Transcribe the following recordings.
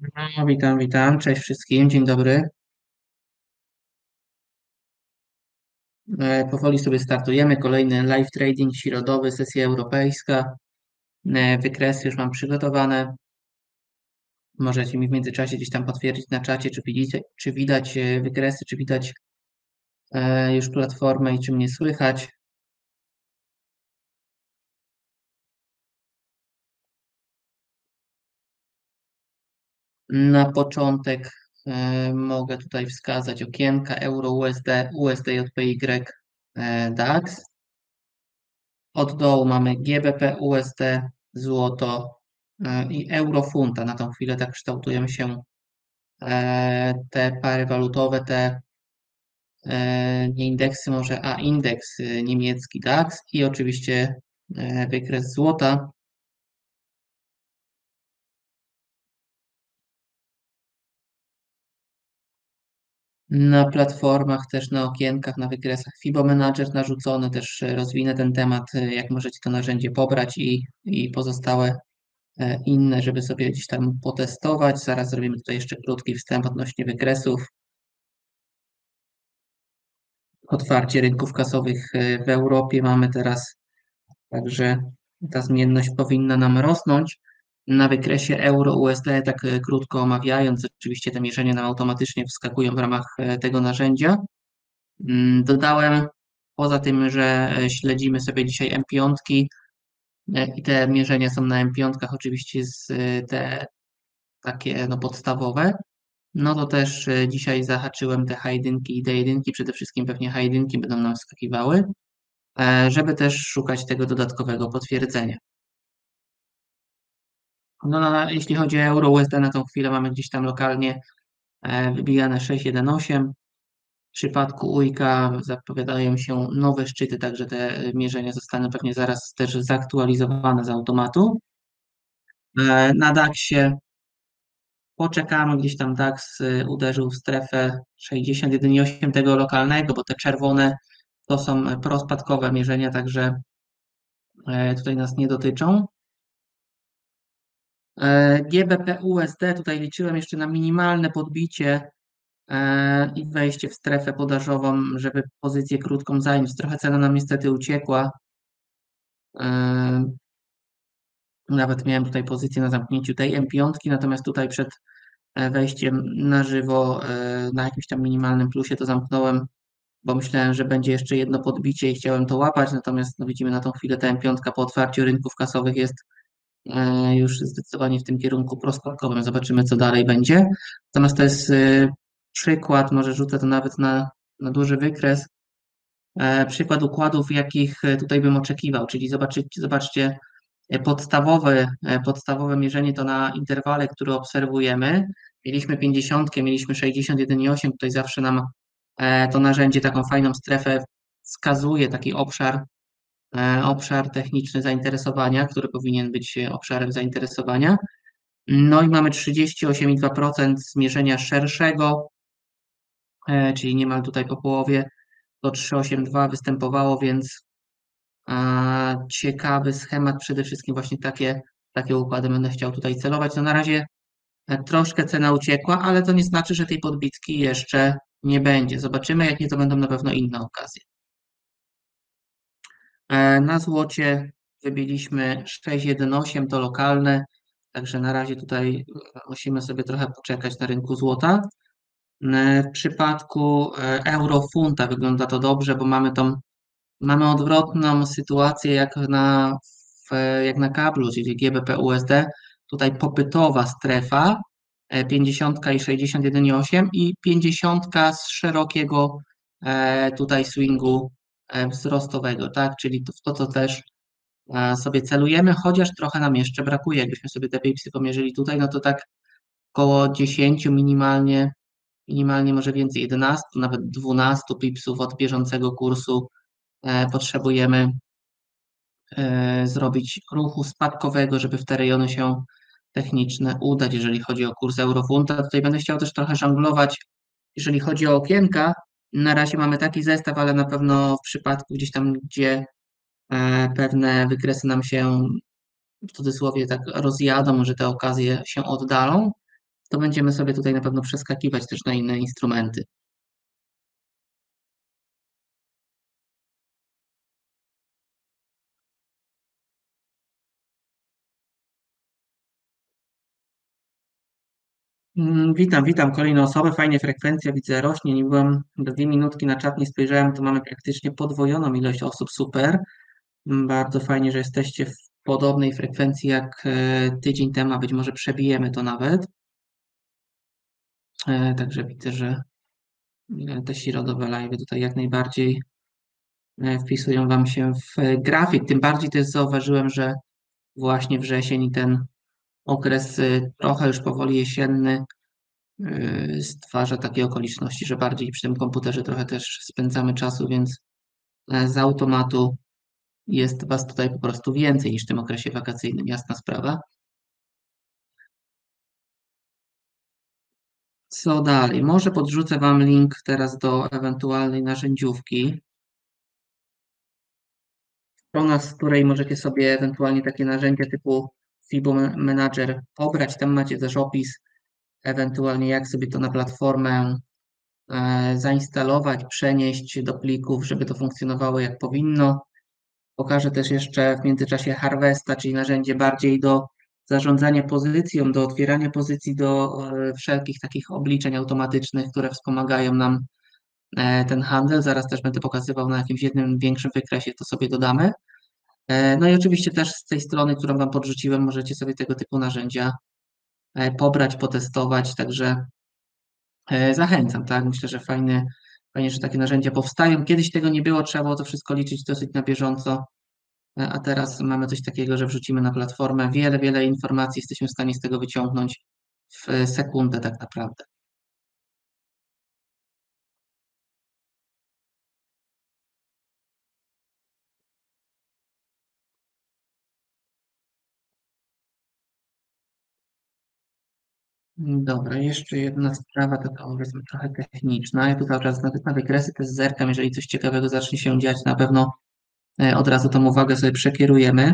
No, witam. Cześć wszystkim, dzień dobry. Powoli sobie startujemy. Kolejny live trading środowy, sesja europejska. Wykresy już mam przygotowane. Możecie mi w międzyczasie gdzieś tam potwierdzić na czacie, czy widać wykresy, czy widać już platformę i czy mnie słychać. Na początek mogę tutaj wskazać okienka euro USD, USD JPY DAX. Od dołu mamy GBP, USD, złoto i eurofunta. Na tą chwilę tak kształtują się te pary walutowe, te nie indeksy może, a indeks niemiecki DAX i oczywiście wykres złota. Na platformach, też na okienkach, na wykresach FIBO Manager narzucony, też rozwinę ten temat, jak możecie to narzędzie pobrać i pozostałe inne, żeby sobie gdzieś tam potestować. Zaraz zrobimy tutaj jeszcze krótki wstęp odnośnie wykresów. Otwarcie rynków kasowych w Europie mamy teraz, także ta zmienność powinna nam rosnąć. Na wykresie euro-USD, tak krótko omawiając, oczywiście te mierzenia nam automatycznie wskakują w ramach tego narzędzia. Dodałem, poza tym, że śledzimy sobie dzisiaj M5 i te mierzenia są na M5, oczywiście te takie no, podstawowe, no to też dzisiaj zahaczyłem te H1 i D1, przede wszystkim pewnie H1 będą nam wskakiwały, żeby też szukać tego dodatkowego potwierdzenia. No, jeśli chodzi o euro USD, na tą chwilę mamy gdzieś tam lokalnie wybijane 6,18. W przypadku ujka zapowiadają się nowe szczyty, także te mierzenia zostaną pewnie zaraz też zaktualizowane z automatu. Na DAX-ie poczekamy, gdzieś tam DAX uderzył w strefę 61,8 tego lokalnego, bo te czerwone to są prospadkowe mierzenia, także tutaj nas nie dotyczą. GBP USD tutaj liczyłem jeszcze na minimalne podbicie i wejście w strefę podażową, żeby pozycję krótką zająć. Trochę cena nam niestety uciekła. E, Nawet miałem tutaj pozycję na zamknięciu tej M5, natomiast tutaj przed wejściem na żywo na jakimś tam minimalnym plusie to zamknąłem, bo myślałem, że będzie jeszcze jedno podbicie i chciałem to łapać, natomiast no widzimy na tą chwilę ta M5 po otwarciu rynków kasowych jest już zdecydowanie w tym kierunku prospadkowym. Zobaczymy, co dalej będzie. Natomiast to jest przykład, może rzucę to nawet na duży wykres, przykład układów, jakich tutaj bym oczekiwał, czyli zobaczcie podstawowe mierzenie to na interwale, który obserwujemy. Mieliśmy 50, mieliśmy 61,8, tutaj zawsze nam to narzędzie taką fajną strefę wskazuje, taki obszar techniczny zainteresowania, który powinien być obszarem zainteresowania. No i mamy 38,2% zmierzenia szerszego, czyli niemal tutaj po połowie, to 382 występowało, więc ciekawy schemat, przede wszystkim właśnie takie układy będę chciał tutaj celować. No na razie troszkę cena uciekła, ale to nie znaczy, że tej podbitki jeszcze nie będzie. Zobaczymy, jakie to będą na pewno inne okazje. Na złocie wybiliśmy 6,18, to lokalne, także na razie tutaj musimy sobie trochę poczekać na rynku złota. W przypadku eurofunta wygląda to dobrze, bo mamy odwrotną sytuację jak na kablu, czyli GBP USD. Tutaj popytowa strefa 50 i 61,8 i 50 z szerokiego tutaj swingu wzrostowego, tak? Czyli w to, co też sobie celujemy, chociaż trochę nam jeszcze brakuje. Jakbyśmy sobie te pipsy pomierzyli tutaj, no to tak około 10 minimalnie może więcej, 11, nawet 12 pipsów od bieżącego kursu potrzebujemy zrobić ruchu spadkowego, żeby w te rejony się techniczne udać, jeżeli chodzi o kurs eurofunta. Tutaj będę chciał też trochę żonglować, jeżeli chodzi o okienka. Na razie mamy taki zestaw, ale na pewno w przypadku gdzieś tam, gdzie pewne wykresy nam się w cudzysłowie tak rozjadą, że te okazje się oddalą, to będziemy sobie tutaj na pewno przeskakiwać też na inne instrumenty. Witam kolejne osoby. Fajnie, frekwencja widzę rośnie. Nie byłem 2 minutki na czat, nie spojrzałem, to mamy praktycznie podwojoną ilość osób. Super. Bardzo fajnie, że jesteście w podobnej frekwencji jak tydzień temu, a być może przebijemy to nawet. Także widzę, że te środowe live tutaj jak najbardziej wpisują Wam się w grafik. Tym bardziej też zauważyłem, że właśnie wrzesień i ten okres trochę już powoli jesienny stwarza takie okoliczności, że bardziej przy tym komputerze trochę też spędzamy czasu, więc z automatu jest Was tutaj po prostu więcej niż w tym okresie wakacyjnym, jasna sprawa. Co dalej? Może podrzucę Wam link teraz do ewentualnej narzędziówki, strona, z której możecie sobie ewentualnie takie narzędzia typu FIBO Manager pobrać. Tam macie też opis, ewentualnie jak sobie to na platformę zainstalować, przenieść do plików, żeby to funkcjonowało jak powinno. Pokażę też jeszcze w międzyczasie Harvesta, czyli narzędzie bardziej do zarządzania pozycją, do otwierania pozycji, do wszelkich takich obliczeń automatycznych, które wspomagają nam ten handel. Zaraz też będę pokazywał na jakimś jednym większym wykresie, to sobie dodamy. No i oczywiście też z tej strony, którą Wam podrzuciłem, możecie sobie tego typu narzędzia pobrać, potestować, także zachęcam, tak? Myślę, że fajnie, że takie narzędzia powstają. Kiedyś tego nie było, trzeba było to wszystko liczyć dosyć na bieżąco, a teraz mamy coś takiego, że wrzucimy na platformę wiele informacji, jesteśmy w stanie z tego wyciągnąć w sekundę tak naprawdę. Dobra, jeszcze jedna sprawa, taka powiedzmy trochę techniczna. Ja tu cały czas na wykresy też zerkam, jeżeli coś ciekawego zacznie się dziać, na pewno od razu tą uwagę sobie przekierujemy.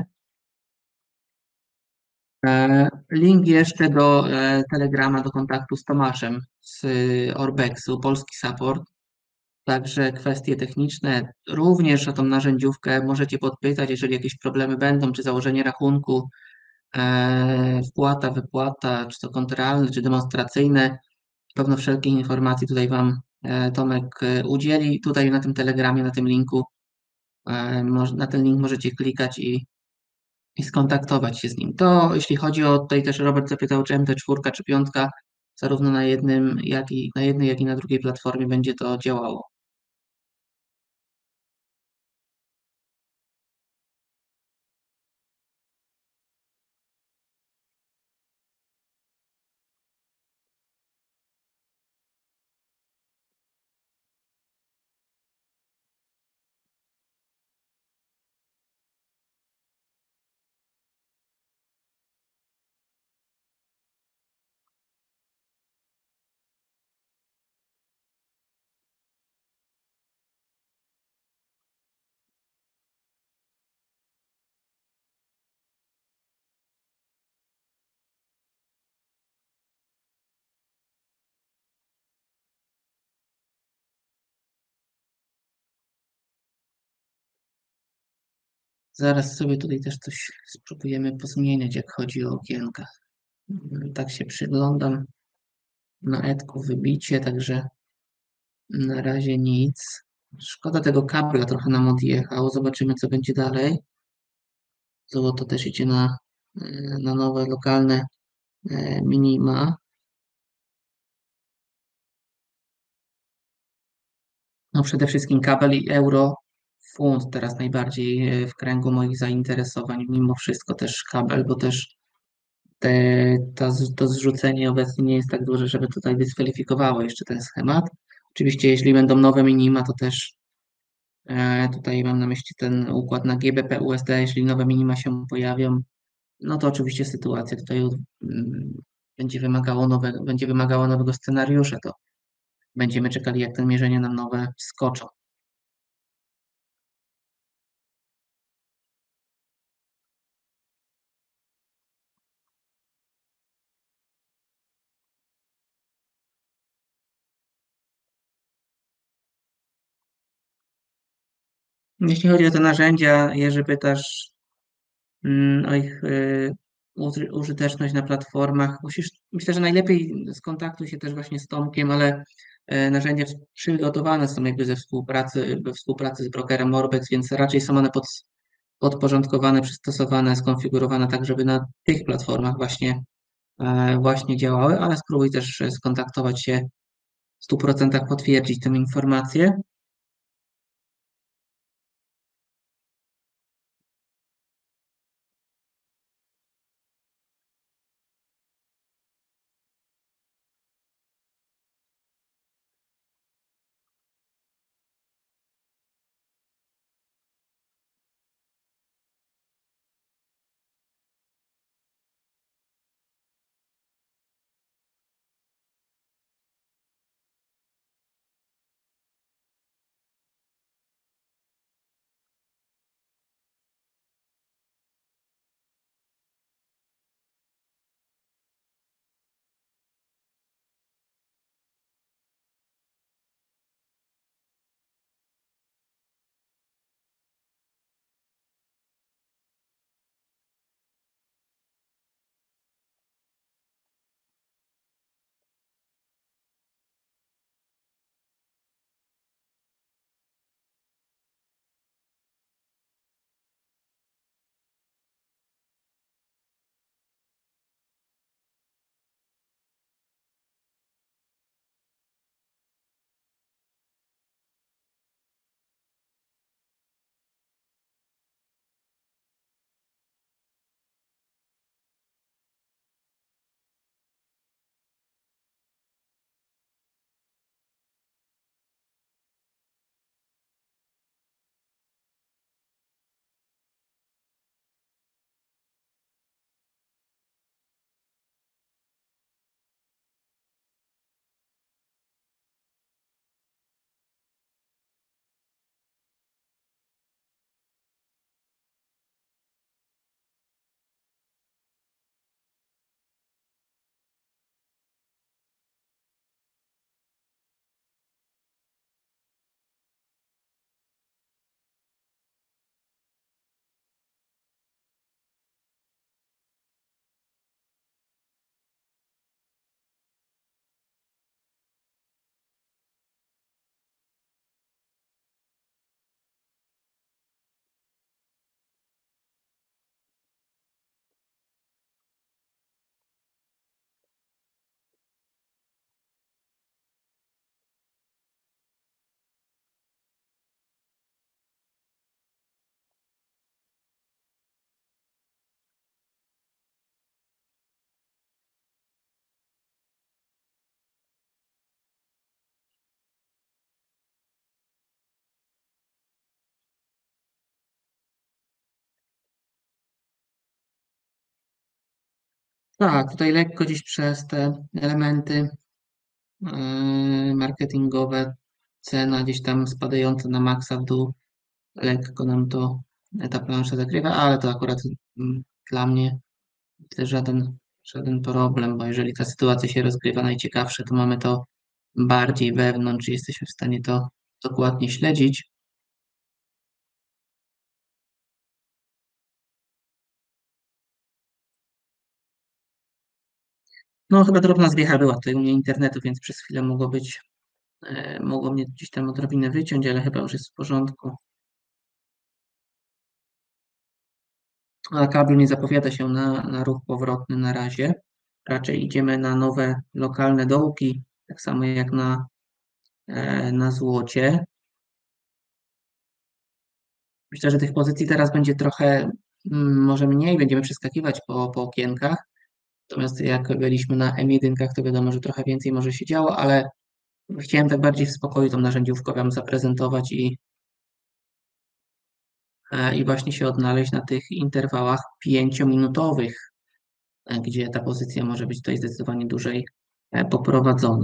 Link jeszcze do Telegrama, do kontaktu z Tomaszem z Orbexu, polski support. Także kwestie techniczne, również o tą narzędziówkę możecie podpytać, jeżeli jakieś problemy będą, czy założenie rachunku, wpłata, wypłata, czy to kontrolne, czy demonstracyjne. Pewno wszelkich informacji tutaj Wam Tomek udzieli. Tutaj na tym Telegramie, na tym linku, na ten link możecie klikać i skontaktować się z nim. To jeśli chodzi o, tutaj też Robert zapytał, czy MT4 czy 5, zarówno na jednym, na jednej, jak i na drugiej platformie będzie to działało. Zaraz sobie tutaj też coś spróbujemy pozmieniać, jak chodzi o okienka. Tak się przyglądam. Na Edku wybicie, także na razie nic. Szkoda tego kabla, trochę nam odjechał. Zobaczymy, co będzie dalej. Złoto też idzie na nowe lokalne minima. No przede wszystkim kabel i euro, funt teraz najbardziej w kręgu moich zainteresowań. Mimo wszystko też kabel, bo też to zrzucenie obecnie nie jest tak duże, żeby tutaj dyskwalifikowało jeszcze ten schemat. Oczywiście, jeśli będą nowe minima, to też tutaj mam na myśli ten układ na GBP USD, jeśli nowe minima się pojawią, no to oczywiście sytuacja tutaj będzie wymagała nowego scenariusza, to będziemy czekali, jak te mierzenia nam nowe skoczą. Jeśli chodzi o te narzędzia, Jerzy, pytasz o ich użyteczność na platformach. Myślę, że najlepiej skontaktuj się też właśnie z Tomkiem, ale narzędzia przygotowane są jakby we współpracy z brokerem Morbex, więc raczej są one podporządkowane, przystosowane, skonfigurowane tak, żeby na tych platformach właśnie działały, ale spróbuj też skontaktować się w 100% potwierdzić tę informację. Tak, tutaj lekko gdzieś przez te elementy marketingowe, cena gdzieś tam spadająca na maksa w dół, lekko nam to ta plansza zakrywa, ale to akurat dla mnie to żaden problem, bo jeżeli ta sytuacja się rozgrywa najciekawsze, to mamy to bardziej wewnątrz i jesteśmy w stanie to dokładnie śledzić. No chyba drobna zwiecha była tutaj u mnie internetu, więc przez chwilę mogło mnie gdzieś tam odrobinę wyciąć, ale chyba już jest w porządku. A kabel nie zapowiada się na ruch powrotny na razie. Raczej idziemy na nowe lokalne dołki, tak samo jak na złocie. Myślę, że tych pozycji teraz będzie trochę, może mniej, będziemy przeskakiwać po okienkach. Natomiast jak byliśmy na M1, to wiadomo, że trochę więcej może się działo, ale chciałem tak bardziej w spokoju tą narzędziówkę Wam zaprezentować i właśnie się odnaleźć na tych interwałach 5-minutowych, gdzie ta pozycja może być tutaj zdecydowanie dłużej poprowadzona.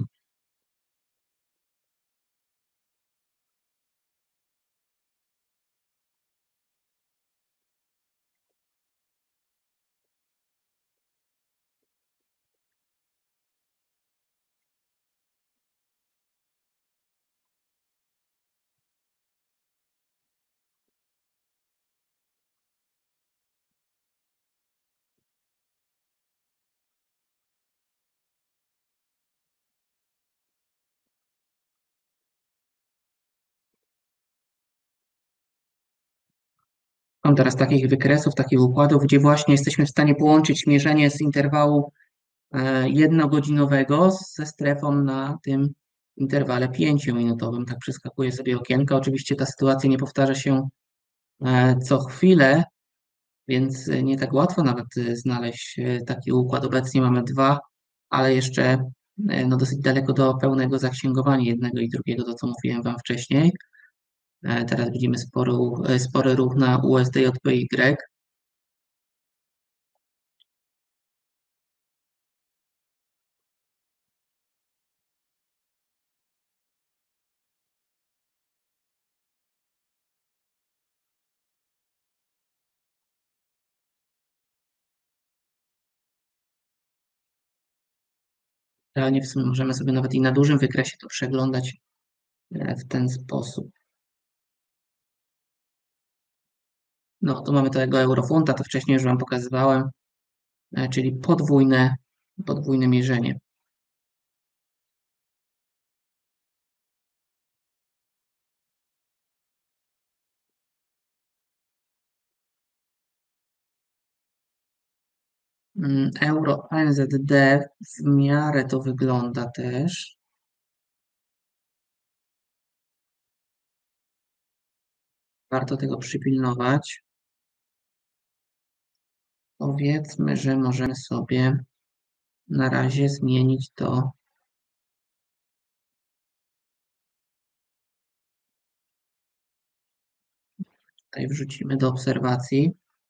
Mam teraz takich wykresów, takich układów, gdzie właśnie jesteśmy w stanie połączyć mierzenie z interwału jednogodzinowego ze strefą na tym interwale 5-minutowym. Tak przeskakuję sobie okienka. Oczywiście ta sytuacja nie powtarza się co chwilę, więc nie tak łatwo nawet znaleźć taki układ. Obecnie mamy dwa, ale jeszcze no, dosyć daleko do pełnego zaksięgowania jednego i drugiego, to co mówiłem Wam wcześniej. Teraz widzimy spory ruch na USD-JPY. Realnie w sumie możemy sobie nawet i na dużym wykresie to przeglądać w ten sposób. No, tu mamy tego eurofunta, to wcześniej już Wam pokazywałem, czyli podwójne mierzenie. Euro NZD w miarę to wygląda też. Warto tego przypilnować. Powiedzmy, że możemy sobie na razie zmienić to. Tutaj wrzucimy do obserwacji.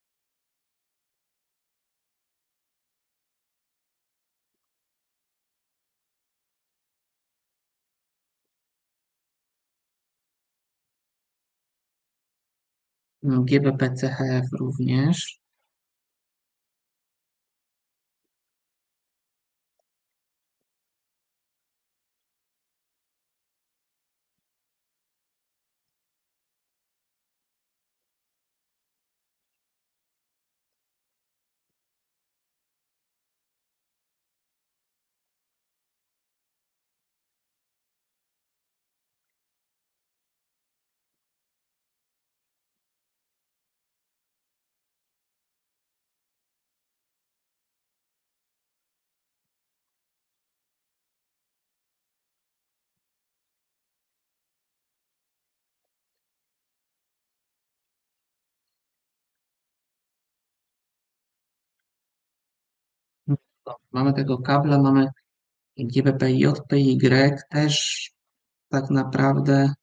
GBP CHF również. Mamy tego kabla, mamy GBP JPY też tak naprawdę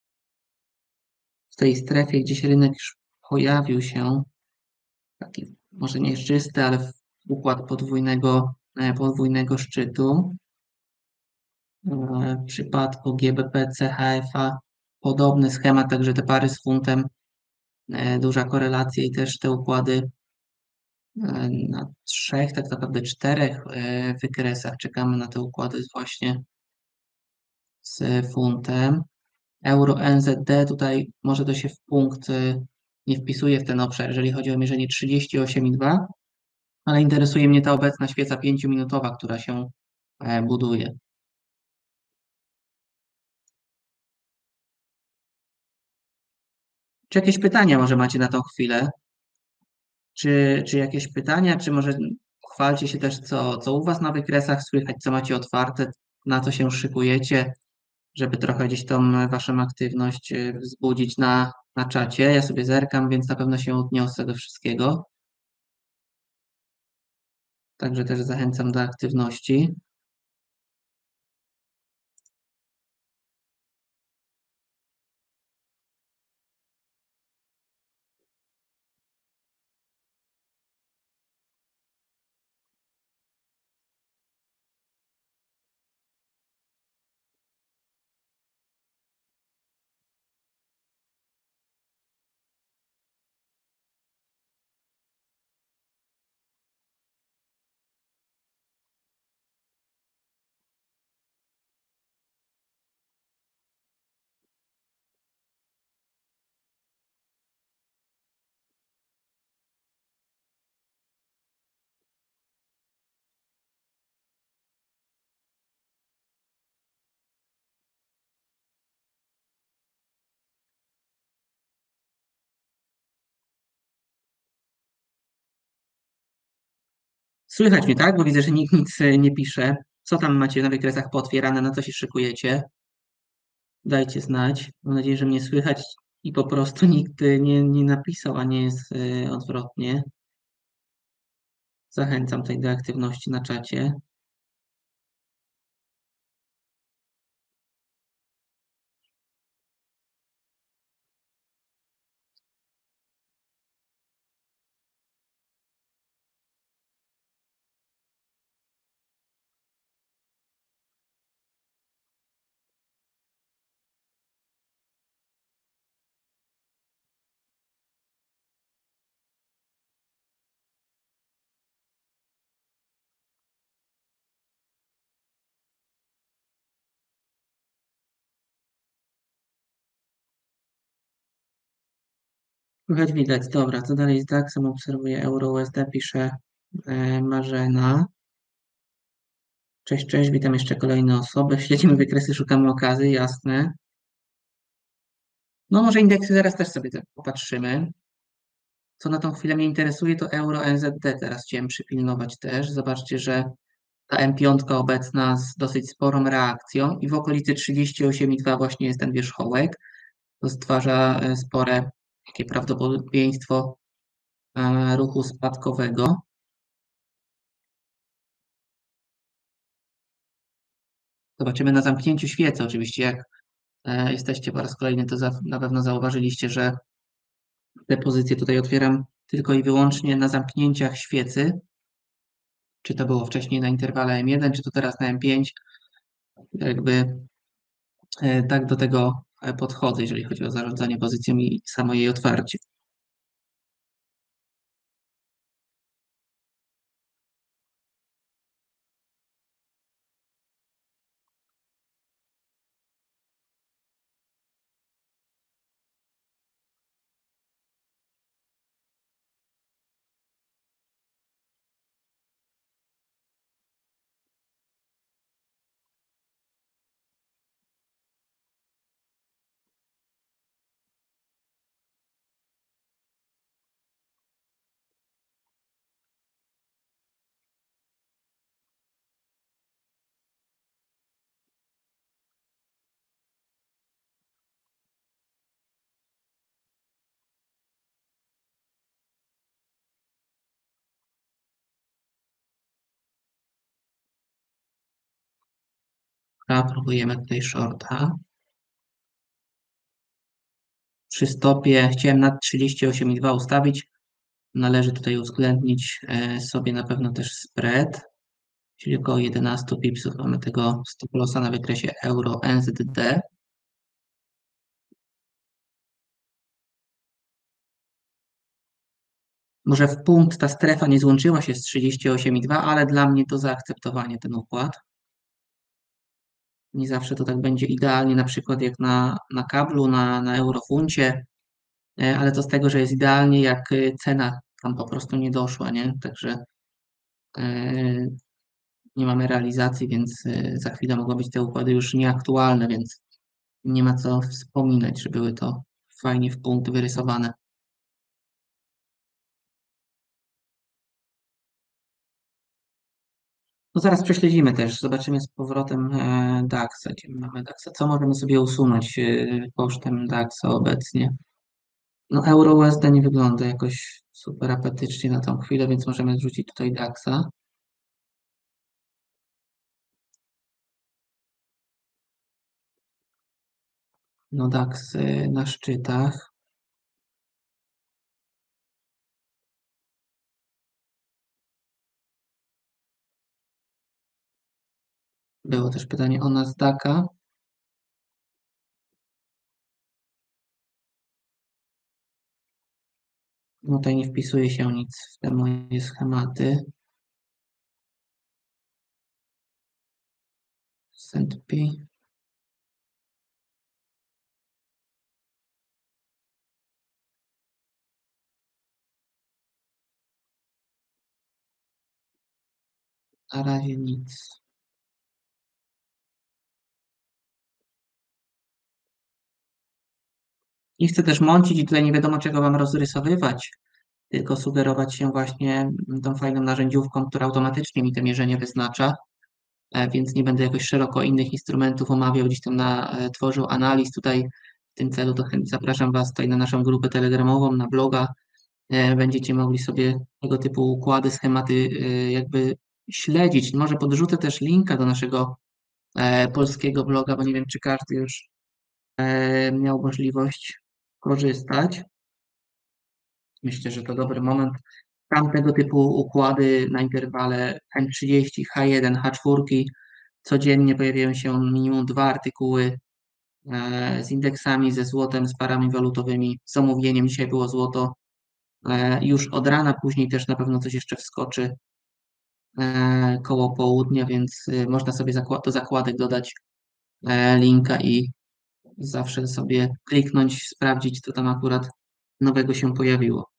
w tej strefie gdzieś rynek już pojawił się. Taki może nie czysty, ale układ podwójnego szczytu. W przypadku GBP CHF-a podobny schemat, także te pary z funtem, duża korelacja i też te układy na trzech, tak naprawdę czterech wykresach. Czekamy na te układy właśnie z funtem. Euro NZD tutaj może to się w punkt nie wpisuje w ten obszar, jeżeli chodzi o mierzenie 38,2, ale interesuje mnie ta obecna świeca 5-minutowa, która się buduje. Czy jakieś pytania może macie na tą chwilę? Czy jakieś pytania, czy może chwalcie się też, co u Was na wykresach słychać, co macie otwarte, na co się szykujecie, żeby trochę gdzieś tą Waszą aktywność wzbudzić na czacie. Ja sobie zerkam, więc na pewno się odniosę do wszystkiego. Także też zachęcam do aktywności. Słychać mnie, tak? Bo widzę, że nikt nic nie pisze. Co tam macie na wykresach pootwierane, na co się szykujecie? Dajcie znać. Mam nadzieję, że mnie słychać i po prostu nikt nie napisał, a nie jest odwrotnie. Zachęcam tutaj do aktywności na czacie. Słychać widać, dobra, co dalej z DAX-em obserwuję Euro USD, pisze Marzena. Cześć, cześć, witam jeszcze kolejne osoby. Śledzimy wykresy, szukamy okazji, jasne. No może indeksy zaraz też sobie tak popatrzymy. Co na tą chwilę mnie interesuje, to Euro NZD teraz chciałem przypilnować też. Zobaczcie, że ta M5 obecna z dosyć sporą reakcją i w okolicy 38,2 właśnie jest ten wierzchołek. To stwarza spore takie prawdopodobieństwo ruchu spadkowego. Zobaczymy na zamknięciu świecy oczywiście, jak jesteście po raz kolejny, to na pewno zauważyliście, że te pozycje tutaj otwieram tylko i wyłącznie na zamknięciach świecy. Czy to było wcześniej na interwale M1, czy to teraz na M5. Jakby tak do tego podchodzę, jeżeli chodzi o zarządzanie pozycją i samo jej otwarcie. A próbujemy tutaj shorta. Przy stopie chciałem na 38,2 ustawić. Należy tutaj uwzględnić sobie na pewno też spread, czyli około 11 pipsów mamy tego stop lossa na wykresie euro NZD. Może w punkt ta strefa nie złączyła się z 38,2, ale dla mnie to zaakceptowanie ten układ. Nie zawsze to tak będzie idealnie, na przykład jak na kablu, na eurofuncie, ale to z tego, że jest idealnie, jak cena tam po prostu nie doszła, nie? Także e, nie mamy realizacji, więc za chwilę mogą być te układy już nieaktualne, więc nie ma co wspominać, że były to fajnie w punkt wyrysowane. No zaraz prześledzimy też, zobaczymy z powrotem DAX-a, gdzie mamy DAX-a. Co możemy sobie usunąć kosztem DAX-a obecnie? No euro USD nie wygląda jakoś super apetycznie na tą chwilę, więc możemy zrzucić tutaj DAX-a. No DAX na szczytach. Było też pytanie o Nasdaqa. No tutaj nie wpisuje się nic w te moje schematy. S&P. Na razie nic. Nie chcę też mącić i tutaj nie wiadomo czego wam rozrysowywać. tylko sugerować się właśnie tą fajną narzędziówką, która automatycznie mi te mierzenia wyznacza, więc nie będę jakoś szeroko innych instrumentów omawiał, gdzieś tam tworzył analiz. Tutaj w tym celu to chętnie zapraszam Was tutaj na naszą grupę telegramową, na bloga. Będziecie mogli sobie tego typu układy, schematy jakby śledzić. Może podrzucę też linka do naszego polskiego bloga, bo nie wiem, czy każdy już miał możliwość korzystać. Myślę, że to dobry moment. Tam tego typu układy na interwale N30, H1, H4 codziennie pojawiają się minimum 2 artykuły z indeksami, ze złotem, z parami walutowymi, z omówieniem. Dzisiaj było złoto już od rana, później też na pewno coś jeszcze wskoczy koło południa, więc można sobie do zakładek dodać linka i zawsze sobie kliknąć, sprawdzić, co tam akurat nowego się pojawiło.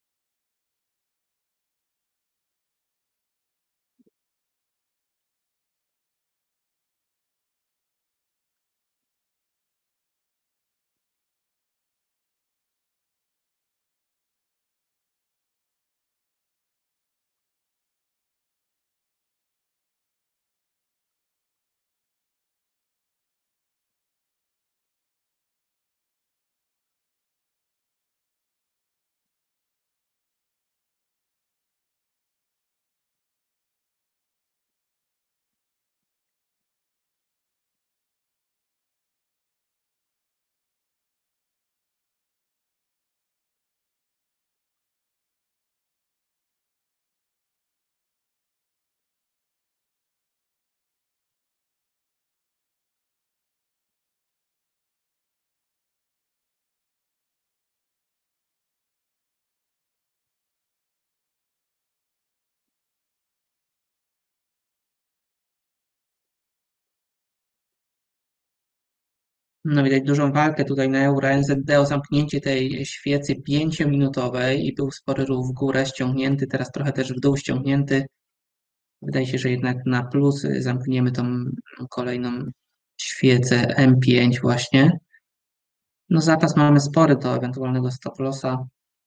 No widać dużą walkę tutaj na euro NZD o zamknięcie tej świecy 5-minutowej i był spory ruch w górę ściągnięty, teraz trochę też w dół ściągnięty. Wydaje się, że jednak na plus zamkniemy tą kolejną świecę M5 właśnie. No zapas mamy spory do ewentualnego stop lossa.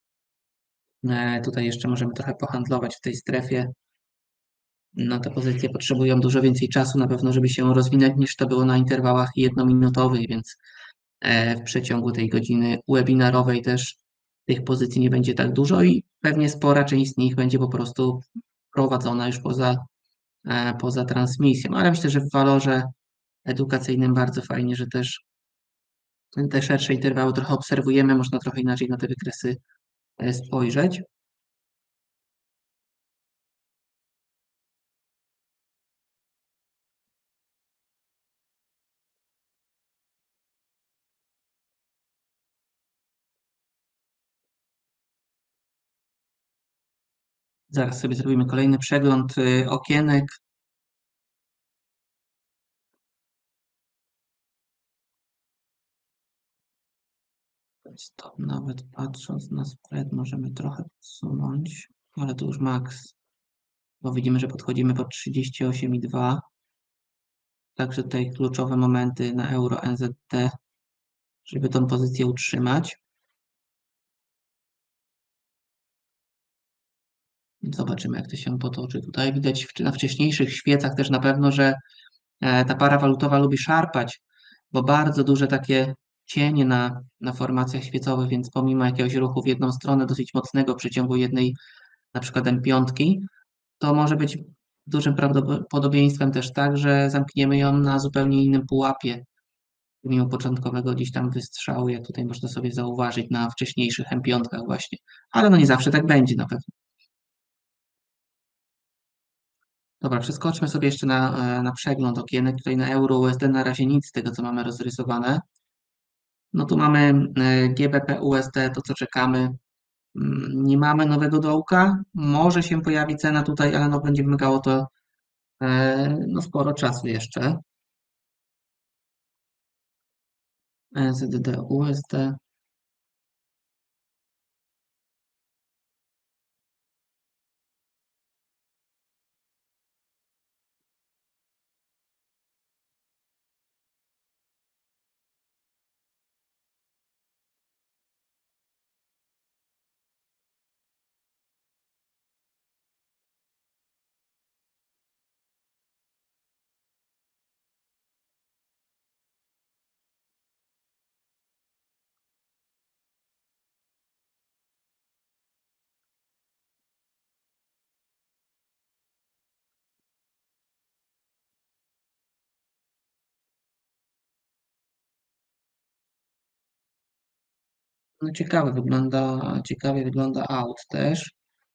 Tutaj jeszcze możemy trochę pohandlować w tej strefie. No te pozycje potrzebują dużo więcej czasu na pewno, żeby się rozwinąć niż to było na interwałach jednominutowych, więc w przeciągu tej godziny webinarowej też tych pozycji nie będzie tak dużo i pewnie spora część z nich będzie po prostu prowadzona już poza transmisją, ale myślę, że w walorze edukacyjnym bardzo fajnie, że też te szersze interwały trochę obserwujemy, można trochę inaczej na te wykresy spojrzeć. Zaraz sobie zrobimy kolejny przegląd okienek. Stop, nawet patrząc na spread możemy trochę podsunąć, ale to już maks, bo widzimy, że podchodzimy pod 38,2. Także tutaj kluczowe momenty na euro NZD, żeby tą pozycję utrzymać. Zobaczymy, jak to się potoczy. Tutaj widać na wcześniejszych świecach też na pewno, że ta para walutowa lubi szarpać, bo bardzo duże takie cienie na formacjach świecowych, więc pomimo jakiegoś ruchu w jedną stronę dosyć mocnego w przeciągu jednej na przykład M5, to może być dużym prawdopodobieństwem też tak, że zamkniemy ją na zupełnie innym pułapie, mimo początkowego gdzieś tam wystrzału, jak tutaj można sobie zauważyć na wcześniejszych M5 właśnie. Ale no nie zawsze tak będzie na pewno. Dobra, przeskoczmy sobie jeszcze na przegląd okienek. Tutaj na euro USD na razie nic z tego, co mamy rozrysowane. No tu mamy GBP USD, to co czekamy. Nie mamy nowego dołka. Może się pojawi cena tutaj, ale no będzie wymagało to no sporo czasu jeszcze. ZD USD. No ciekawie wygląda out też.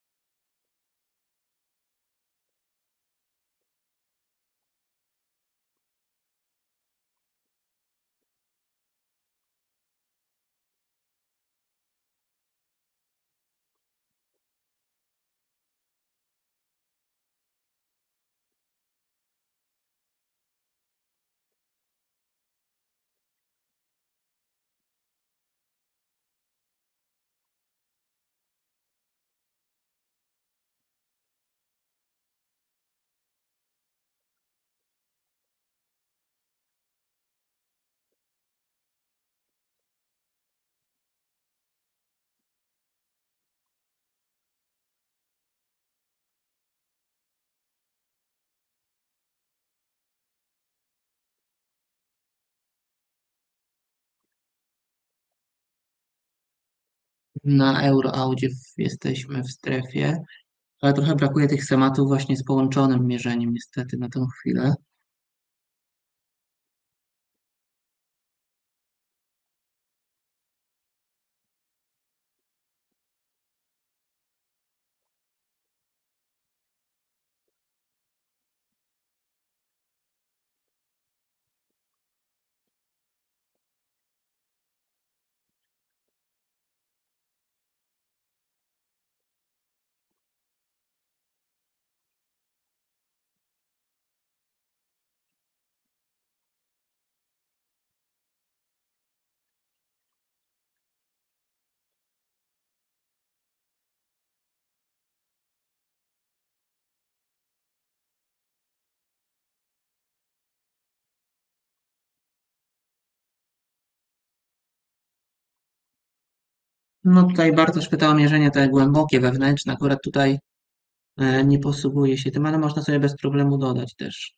Na Euroaudzie jesteśmy w strefie, ale trochę brakuje tych schematów właśnie z połączonym mierzeniem niestety na tę chwilę. No tutaj Bartosz pytał o mierzenie te głębokie, wewnętrzne. Akurat tutaj nie posługuje się tym, ale można sobie bez problemu dodać też.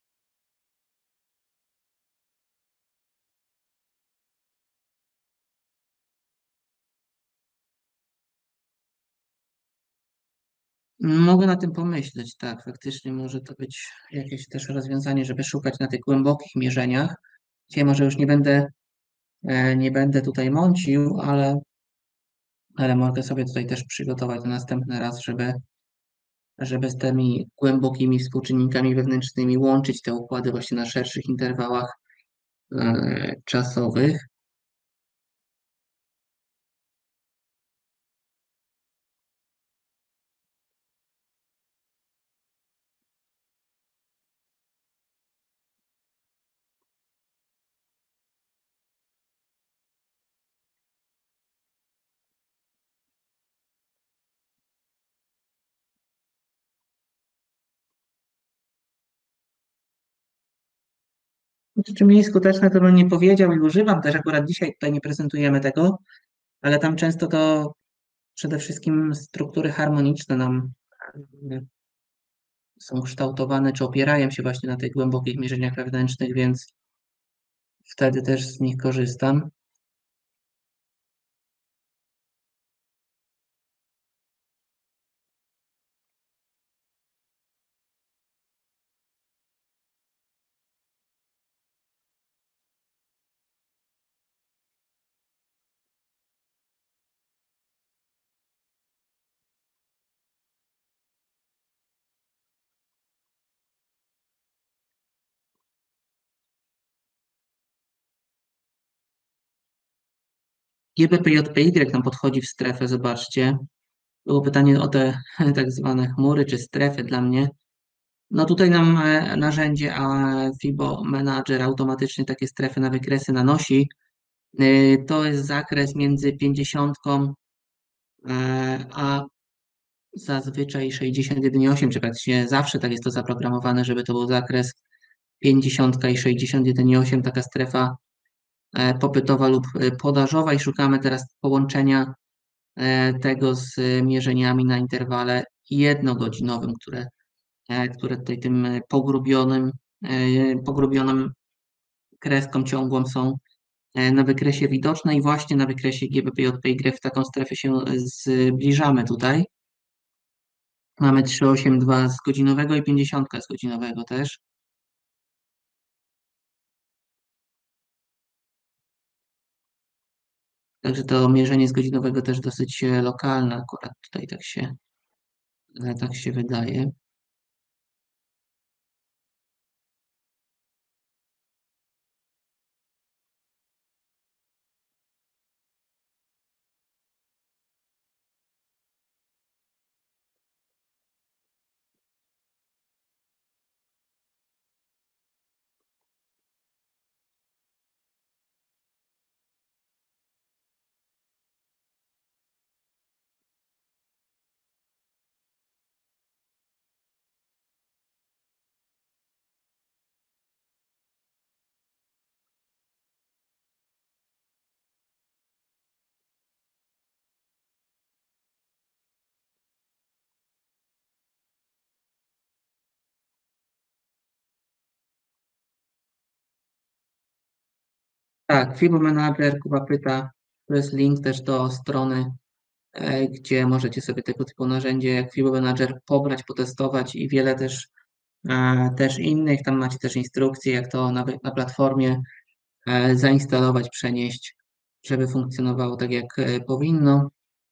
Mogę na tym pomyśleć, tak. Faktycznie może to być jakieś też rozwiązanie, żeby szukać na tych głębokich mierzeniach. Dzisiaj może już nie będę tutaj mącił, ale mogę sobie tutaj też przygotować na następny raz, żeby z tymi głębokimi współczynnikami wewnętrznymi łączyć te układy właśnie na szerszych interwałach czasowych. Czy mniej skuteczne, to bym nie powiedział i używam też akurat dzisiaj tutaj nie prezentujemy tego, ale tam często to przede wszystkim struktury harmoniczne nam są kształtowane, czy opierają się właśnie na tych głębokich mierzeniach wewnętrznych, więc wtedy też z nich korzystam. GBPJPY nam podchodzi w strefę, zobaczcie. Było pytanie o te tak zwane chmury czy strefy dla mnie. No tutaj nam narzędzie FIBO Manager automatycznie takie strefy na wykresy nanosi. To jest zakres między 50 a zazwyczaj 61,8, czy praktycznie zawsze tak jest to zaprogramowane, żeby to był zakres 50 i 61,8, taka strefa popytowa lub podażowa i szukamy teraz połączenia tego z mierzeniami na interwale jednogodzinowym, które tutaj tym pogrubionym kreską ciągłą są na wykresie widoczne i właśnie na wykresie GBPJPY w taką strefę się zbliżamy tutaj. Mamy 3,82 z godzinowego i 50 z godzinowego też. Także to mierzenie z godzinowego też dosyć lokalne akurat tutaj tak się wydaje. Tak, Fibo Manager, Kuba pyta, to jest link też do strony, gdzie możecie sobie tego typu narzędzie jak Fibo Manager pobrać, potestować i wiele też innych. Tam macie też instrukcje, jak to na platformie zainstalować, przenieść, żeby funkcjonowało tak jak powinno.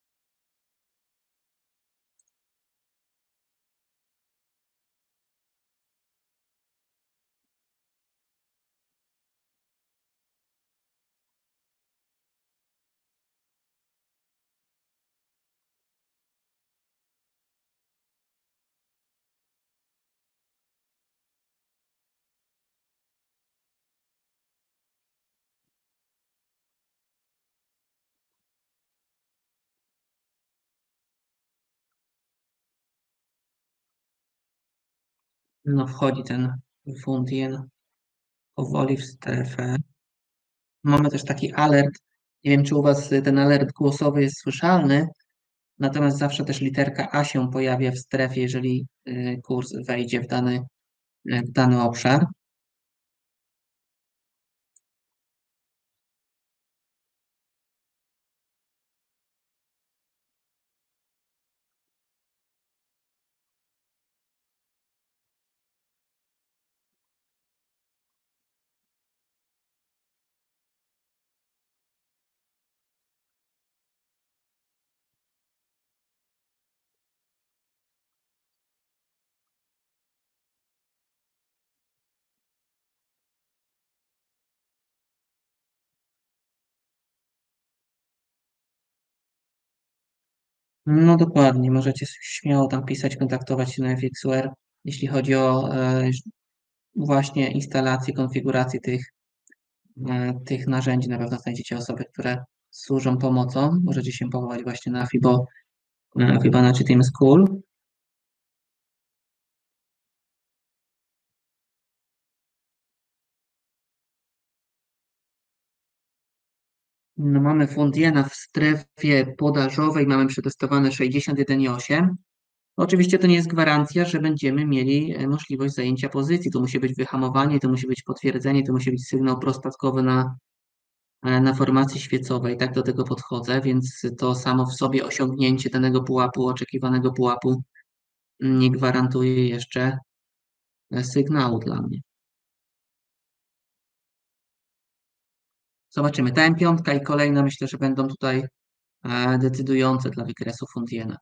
No wchodzi ten Fundien powoli w strefę. Mamy też taki alert. Nie wiem, czy u Was ten alert głosowy jest słyszalny, natomiast zawsze też literka A się pojawia w strefie, jeżeli kurs wejdzie w dany obszar. No dokładnie, możecie śmiało tam pisać, kontaktować się na FXUR, jeśli chodzi o właśnie instalację, konfigurację tych narzędzi. Na pewno znajdziecie osoby, które służą pomocą. Możecie się powołać właśnie na Fibonacci Team School. No, mamy Fundiena w strefie podażowej, mamy przetestowane 61,8. Oczywiście to nie jest gwarancja, że będziemy mieli możliwość zajęcia pozycji. To musi być wyhamowanie, to musi być potwierdzenie, to musi być sygnał prostatkowy na formacji świecowej. Tak do tego podchodzę, więc to samo w sobie osiągnięcie danego pułapu, oczekiwanego pułapu nie gwarantuje jeszcze sygnału dla mnie. Zobaczymy. Ta M5 i kolejna myślę, że będą tutaj decydujące dla wykresu Fundiena.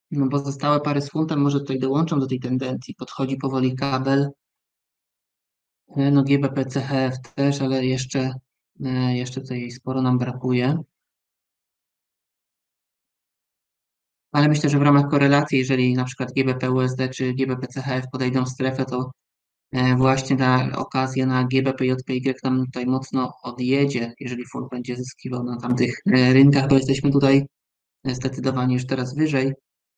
No pozostałe pary z funtem może tutaj dołączą do tej tendencji. Podchodzi powoli kabel, no GBP CHF też, ale jeszcze tutaj sporo nam brakuje. Ale myślę, że w ramach korelacji, jeżeli na przykład GBP USD czy GBP CHF podejdą w strefę, to właśnie ta okazja na GBP JPY nam tutaj mocno odjedzie, jeżeli funt będzie zyskiwał na tamtych rynkach, bo jesteśmy tutaj zdecydowanie już teraz wyżej.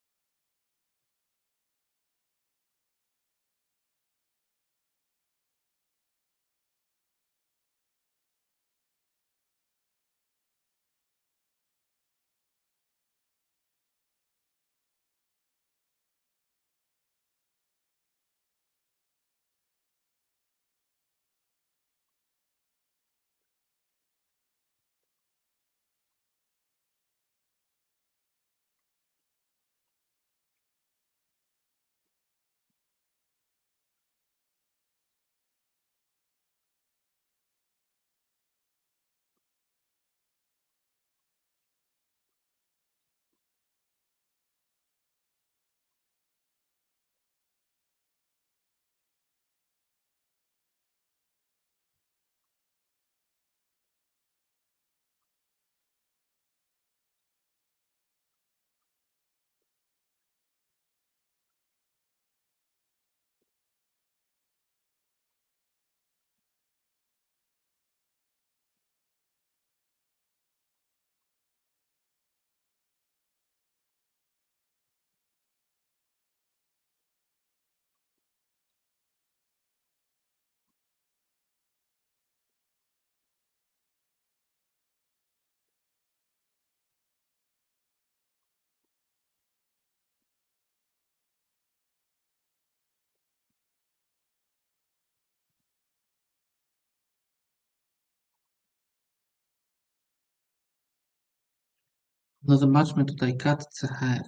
No zobaczmy tutaj CAD CHF.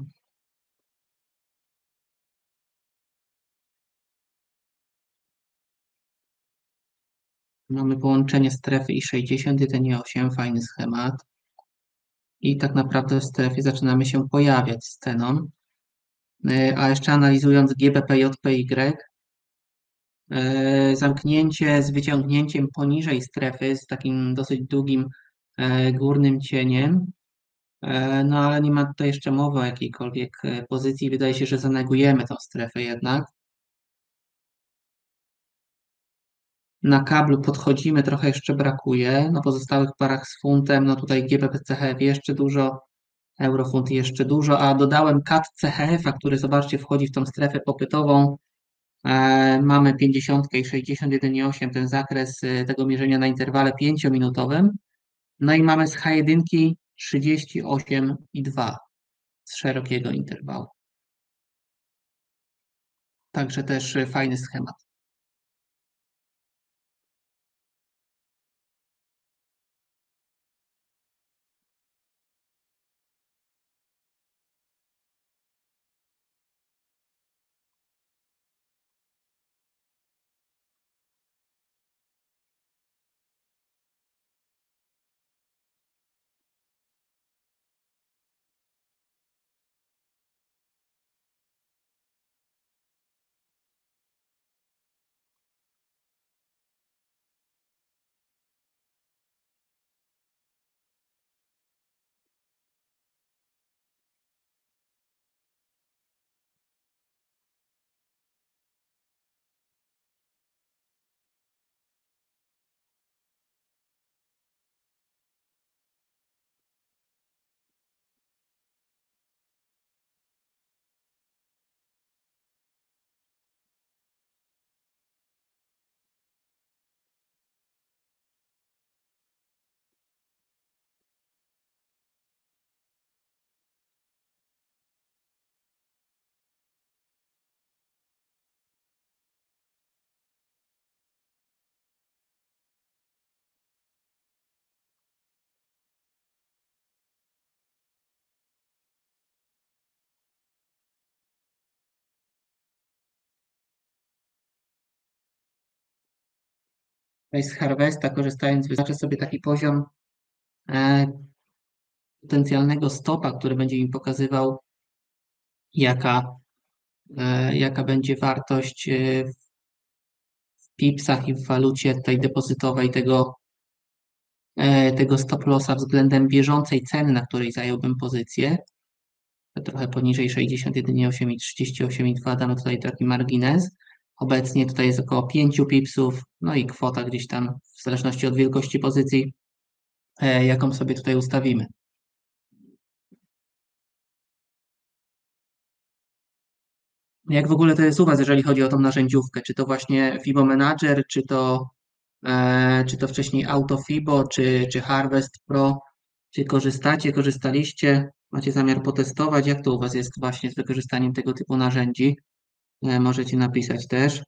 Mamy połączenie strefy i 60, 1,8, fajny schemat. I tak naprawdę w strefie zaczynamy się pojawiać z ceną. A jeszcze analizując GBP JPY, zamknięcie z wyciągnięciem poniżej strefy z takim dosyć długim górnym cieniem. No ale nie ma tutaj jeszcze mowy o jakiejkolwiek pozycji. Wydaje się, że zanegujemy tą strefę jednak. Na kablu podchodzimy, trochę jeszcze brakuje. Na pozostałych parach z funtem, no tutaj GBP CHF jeszcze dużo, Eurofunt jeszcze dużo, a dodałem CAD CHF-a, który zobaczcie wchodzi w tą strefę popytową. Mamy 50 i 61,8, ten zakres tego mierzenia na interwale 5-minutowym. No i mamy z H1 38,2 z szerokiego interwału. Także też fajny schemat. Tutaj z Harvesta korzystając, wyznaczę sobie taki poziom e, potencjalnego stopa, który będzie mi pokazywał jaka, jaka będzie wartość w pipsach i w walucie tej depozytowej tego stop lossa względem bieżącej ceny, na której zająłbym pozycję. Trochę poniżej 60, jedynie 8,38,2 damy tutaj taki margines. Obecnie tutaj jest około 5 pipsów, no i kwota gdzieś tam w zależności od wielkości pozycji, jaką sobie tutaj ustawimy. Jak w ogóle to jest u Was, jeżeli chodzi o tą narzędziówkę? Czy to właśnie Fibo Manager, czy to wcześniej AutoFibo, czy Harvest Pro? Czy korzystaliście? Macie zamiar potestować? Jak to u Was jest właśnie z wykorzystaniem tego typu narzędzi? Możecie napisać też.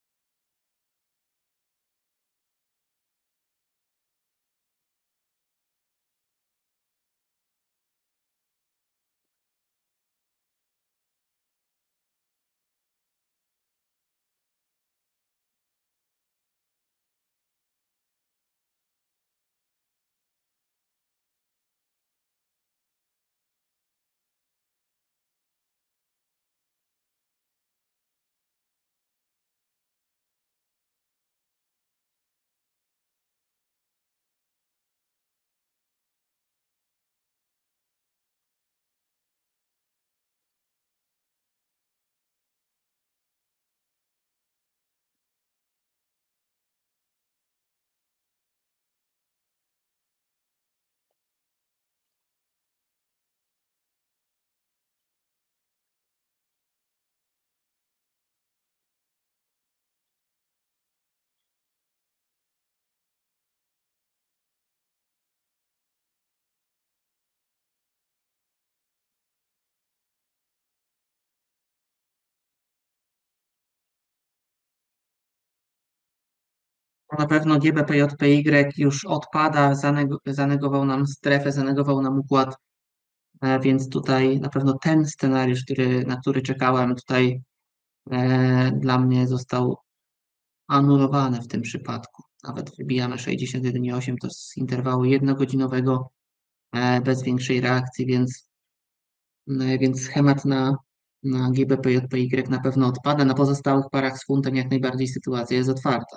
Na pewno GBP-JPY już odpada, zanegował nam strefę, zanegował nam układ, więc tutaj na pewno ten scenariusz, na który czekałem, tutaj dla mnie został anulowany w tym przypadku. Nawet wybijamy 61,8 to z interwału jednogodzinowego bez większej reakcji, więc schemat na GBP-JPY na pewno odpada. Na pozostałych parach z funtem jak najbardziej sytuacja jest otwarta.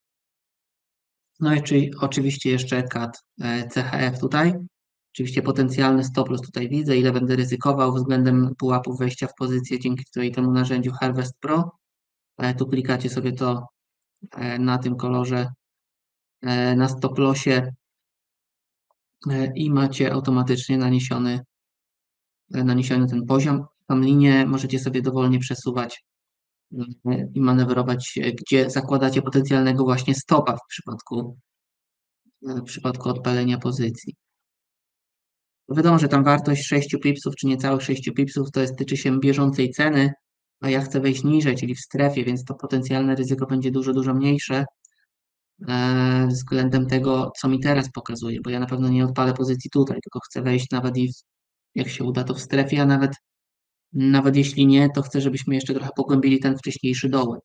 No i oczywiście jeszcze CAD CHF tutaj. Oczywiście potencjalny stop loss tutaj widzę, ile będę ryzykował względem pułapów wejścia w pozycję dzięki tutaj temu narzędziu Harvest Pro. Tu klikacie sobie to na tym kolorze na stop lossie i macie automatycznie naniesiony ten poziom. Tą linię możecie sobie dowolnie przesuwać i manewrować, gdzie zakładacie potencjalnego właśnie stopa w przypadku odpalenia pozycji. Wiadomo, że tam wartość 6 pipsów, czy niecałych 6 pipsów, tyczy się bieżącej ceny, a ja chcę wejść niżej, czyli w strefie, więc to potencjalne ryzyko będzie dużo, dużo mniejsze względem tego, co mi teraz pokazuje, bo ja na pewno nie odpalę pozycji tutaj, tylko chcę wejść nawet jak się uda, to w strefie, a nawet jeśli nie, to chcę, żebyśmy jeszcze trochę pogłębili ten wcześniejszy dołek.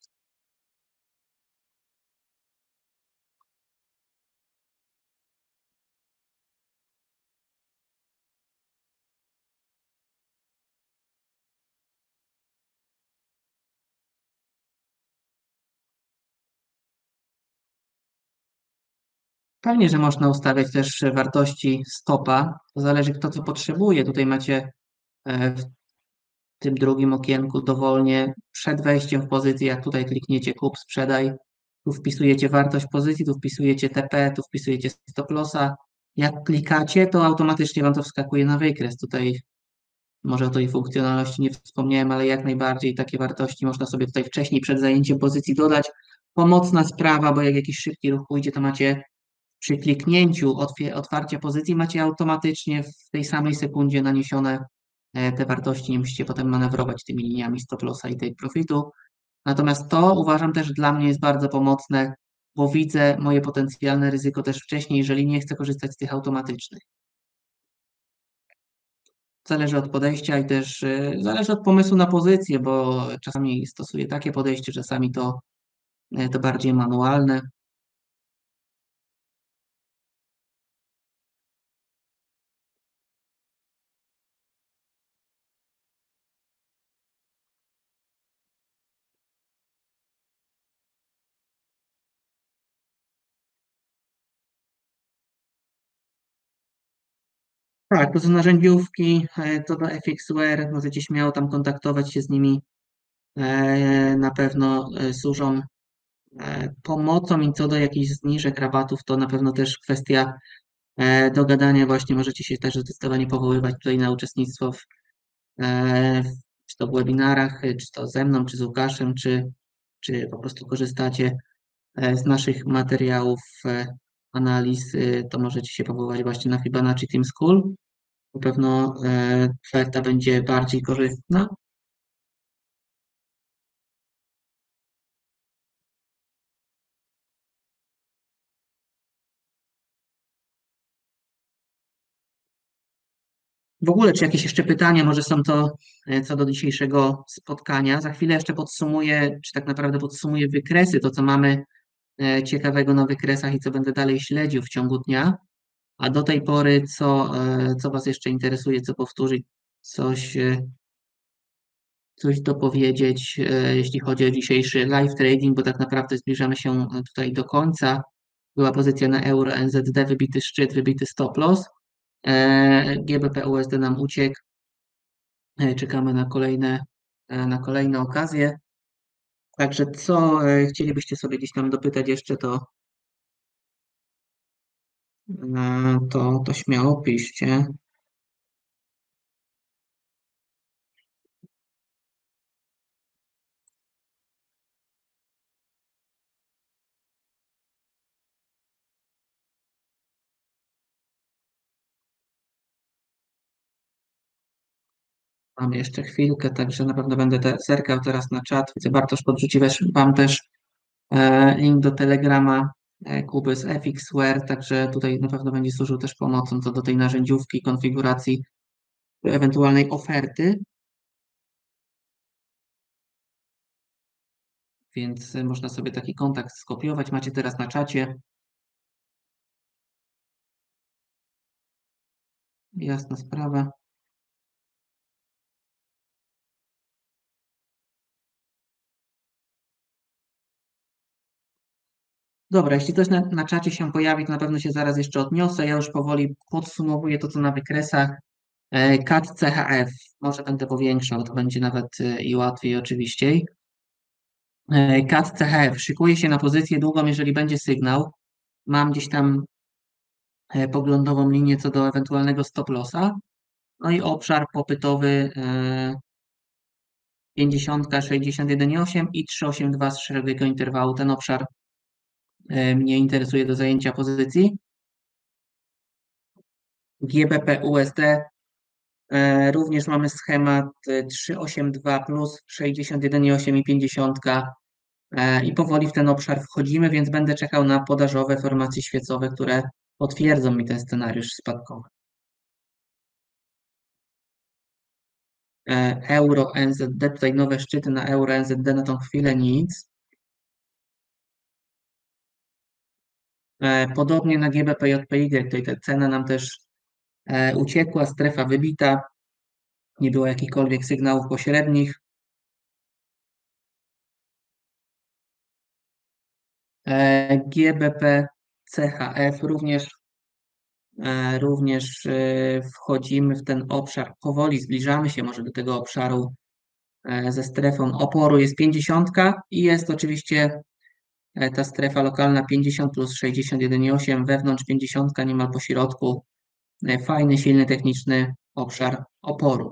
Pewnie, że można ustawiać też wartości stopa, to zależy kto co potrzebuje. Tutaj macie w tym drugim okienku dowolnie przed wejściem w pozycję, jak tutaj klikniecie kup, sprzedaj, tu wpisujecie wartość pozycji, tu wpisujecie TP, tu wpisujecie stop lossa. Jak klikacie, to automatycznie Wam to wskakuje na wykres. Tutaj może o tej funkcjonalności nie wspomniałem, ale jak najbardziej takie wartości można sobie tutaj wcześniej przed zajęciem pozycji dodać. Pomocna sprawa, bo jak jakiś szybki ruch pójdzie, to macie przy kliknięciu otwarcia pozycji macie automatycznie w tej samej sekundzie naniesione te wartości, nie musicie potem manewrować tymi liniami stop lossa i take profitu. Natomiast to uważam też dla mnie jest bardzo pomocne, bo widzę moje potencjalne ryzyko też wcześniej, jeżeli nie chcę korzystać z tych automatycznych. Zależy od podejścia i też zależy od pomysłu na pozycję, bo czasami stosuję takie podejście, czasami to bardziej manualne. Tak, to są narzędziówki, to do FXWare, możecie śmiało tam kontaktować się z nimi. Na pewno służą pomocą i co do jakichś zniżek, rabatów, to na pewno też kwestia dogadania. Właśnie możecie się też zdecydowanie powoływać tutaj na uczestnictwo czy to w webinarach, czy to ze mną, czy z Łukaszem, czy po prostu korzystacie z naszych materiałów, analiz, to możecie się powoływać właśnie na Fibonacci Team School. Na pewno oferta będzie bardziej korzystna. W ogóle, czy jakieś jeszcze pytania, może są to co do dzisiejszego spotkania? Za chwilę jeszcze podsumuję, czy tak naprawdę podsumuję wykresy, to co mamy ciekawego na wykresach i co będę dalej śledził w ciągu dnia. A do tej pory, co Was jeszcze interesuje, co powtórzyć, coś, coś dopowiedzieć, jeśli chodzi o dzisiejszy live trading, bo tak naprawdę zbliżamy się tutaj do końca. Była pozycja na euro NZD, wybity szczyt, wybity stop loss. GBP USD nam uciekł. Czekamy na kolejne okazje. Także co chcielibyście sobie gdzieś tam dopytać jeszcze, to śmiało piszcie. Mam jeszcze chwilkę, także na pewno będę zerkał teraz na czat. Widzę, Bartosz podrzuci Wam też link do Telegrama Kuby z FXWare, także tutaj na pewno będzie służył też pomocą co do tej narzędziówki, konfiguracji ewentualnej oferty, więc można sobie taki kontakt skopiować. Macie teraz na czacie. Jasna sprawa. Dobra, jeśli coś na czacie się pojawi, to na pewno się zaraz jeszcze odniosę. Ja już powoli podsumowuję to, co na wykresach. CAD CHF, może będę powiększał, to będzie nawet i łatwiej oczywiście. CAD CHF, szykuje się na pozycję długą, jeżeli będzie sygnał. Mam gdzieś tam poglądową linię co do ewentualnego stop lossa. No i obszar popytowy 50, 61,8 i 382 z średniego interwału. Ten obszar mnie interesuje do zajęcia pozycji. GBP USD również mamy schemat 382 plus 61,8 i 50 i powoli w ten obszar wchodzimy, więc będę czekał na podażowe formacje świecowe, które potwierdzą mi ten scenariusz spadkowy. Euro NZD, tutaj nowe szczyty na euro NZD na tą chwilę nic. Podobnie na GBP JPY, tutaj ta cena nam też uciekła, strefa wybita, nie było jakichkolwiek sygnałów pośrednich. GBP CHF również wchodzimy w ten obszar, powoli zbliżamy się może do tego obszaru ze strefą oporu. Jest 50 i jest oczywiście ta strefa lokalna 50 plus 61,8, wewnątrz 50 niemal po środku. Fajny, silny, techniczny obszar oporu.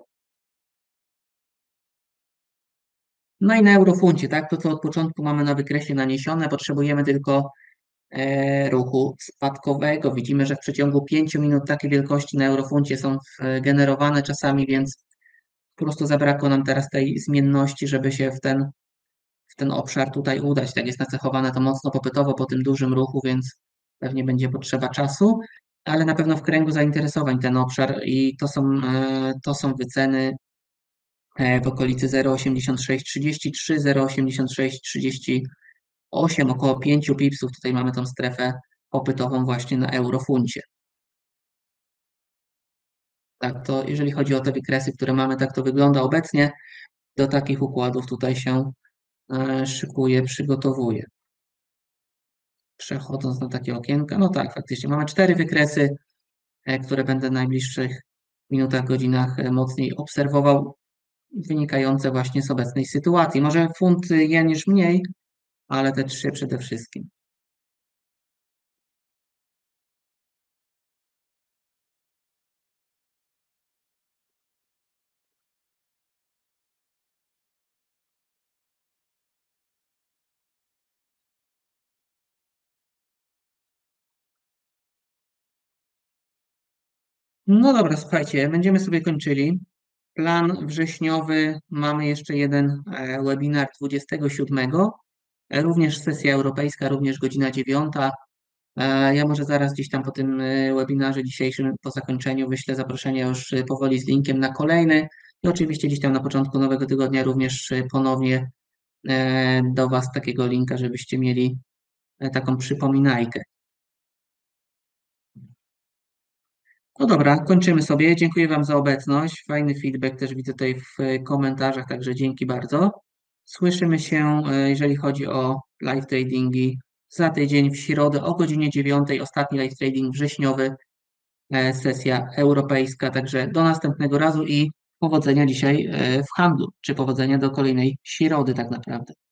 No i na eurofuncie, tak, to co od początku mamy na wykresie naniesione, potrzebujemy tylko ruchu spadkowego. Widzimy, że w przeciągu 5 minut takie wielkości na eurofuncie są generowane czasami, więc po prostu zabrakło nam teraz tej zmienności, żeby się w ten obszar tutaj udać. Tak jest nacechowane to mocno popytowo po tym dużym ruchu, więc pewnie będzie potrzeba czasu, ale na pewno w kręgu zainteresowań ten obszar i to są wyceny w okolicy 0,8633, 0,8638, około 5 pipsów. Tutaj mamy tą strefę popytową właśnie na eurofuncie. Tak, to jeżeli chodzi o te wykresy, które mamy, tak to wygląda obecnie. Do takich układów tutaj się szykuje, przygotowuje. Przechodząc na takie okienka, no tak, faktycznie mamy 4 wykresy, które będę w najbliższych minutach, godzinach mocniej obserwował, wynikające właśnie z obecnej sytuacji. Może funt jen już mniej, ale te trzy przede wszystkim. No dobra, słuchajcie, będziemy sobie kończyli. Plan wrześniowy, mamy jeszcze jeden webinar 27. Również sesja europejska, również godzina 9. Ja może zaraz gdzieś tam po tym webinarze dzisiejszym, po zakończeniu wyślę zaproszenie już powoli z linkiem na kolejny i oczywiście gdzieś tam na początku nowego tygodnia również ponownie do Was takiego linka, żebyście mieli taką przypominajkę. No dobra, kończymy sobie. Dziękuję Wam za obecność. Fajny feedback też widzę tutaj w komentarzach, także dzięki bardzo. Słyszymy się, jeżeli chodzi o live tradingi, za tydzień w środę o godzinie 9. Ostatni live trading wrześniowy, sesja europejska. Także do następnego razu i powodzenia dzisiaj w handlu, czy powodzenia do kolejnej środy tak naprawdę.